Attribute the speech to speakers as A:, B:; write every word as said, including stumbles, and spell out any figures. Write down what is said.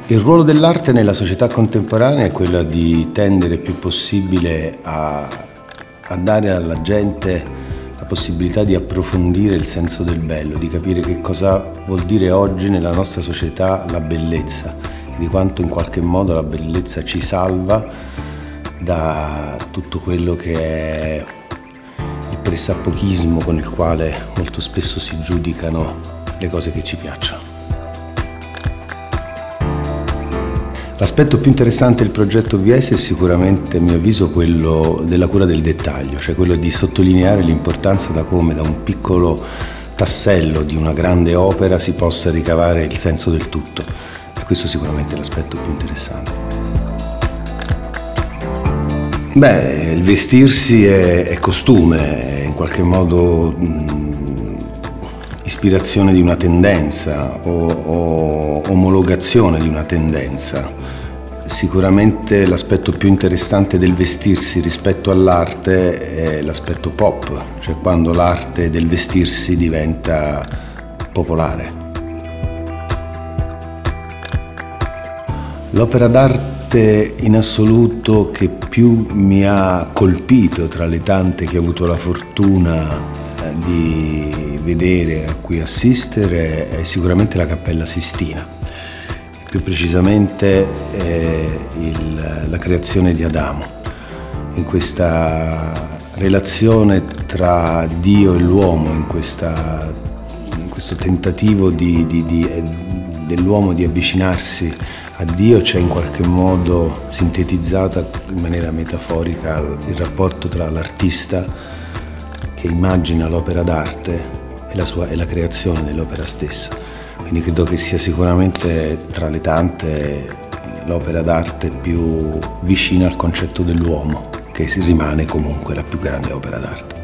A: Il ruolo dell'arte nella società contemporanea è quello di tendere il più possibile a, a dare alla gente la possibilità di approfondire il senso del bello, di capire che cosa vuol dire oggi nella nostra società la bellezza e di quanto in qualche modo la bellezza ci salva da tutto quello che è il pressappochismo con il quale molto spesso si giudicano le cose che ci piacciono. L'aspetto più interessante del progetto V S è sicuramente, a mio avviso, quello della cura del dettaglio, cioè quello di sottolineare l'importanza da come da un piccolo tassello di una grande opera si possa ricavare il senso del tutto. E questo sicuramente è l'aspetto più interessante. Beh, il vestirsi è, è costume, è in qualche modo mh, ispirazione di una tendenza o, o omologazione di una tendenza. Sicuramente l'aspetto più interessante del vestirsi rispetto all'arte è l'aspetto pop, cioè quando l'arte del vestirsi diventa popolare. L'opera d'arte in assoluto che più mi ha colpito tra le tante che ho avuto la fortuna di vedere, a cui assistere, è sicuramente la Cappella Sistina. Più precisamente eh, il, la creazione di Adamo, in questa relazione tra Dio e l'uomo, in, questa, in questo tentativo di, di, di, dell'uomo di avvicinarsi a Dio, c'è in qualche modo sintetizzata in maniera metaforica il rapporto tra l'artista che immagina l'opera d'arte e la, sua, e la creazione dell'opera stessa. Quindi credo che sia sicuramente tra le tante l'opera d'arte più vicina al concetto dell'uomo, che rimane comunque la più grande opera d'arte.